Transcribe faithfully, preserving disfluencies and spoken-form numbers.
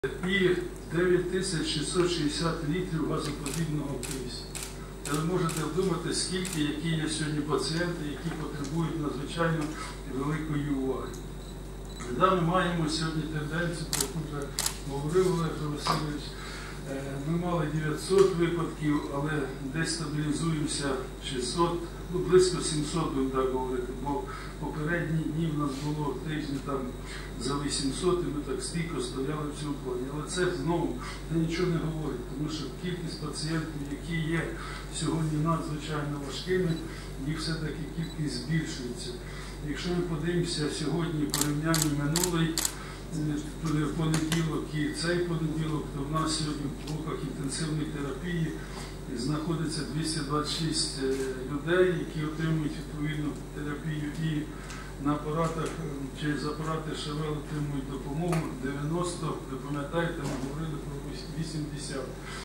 І дев'ять тисяч шістсот шістдесят літрів газоподібного кисню. Ви можете вдумати, скільки, які є сьогодні пацієнти, які потребують надзвичайно великої уваги. Да, ми маємо сьогодні тенденцію, про яку вже говорив Олег Васильович. Ми мали дев'ятсот випадків, але десь стабілізуємося шістсот, ну, близько сімсот, будемо так говорити, бо попередні дні в нас було тижні там за вісімсот, і ми так стійко стояли в цьому плані. Але це знову це нічого не говорить, тому що кількість пацієнтів, які є сьогодні надзвичайно важкими, їх все-таки кількість збільшується. Якщо ми подивимося сьогодні порівняння минулий понеділок і цей понеділок, то в нас сьогодні в блоках інтенсивної терапії знаходиться двісті двадцять шість людей, які отримують відповідну терапію, і на апаратах, через апарати ШВЛ отримують допомогу дев'яносто, ви пам'ятаєте, ми говорили про вісімдесят.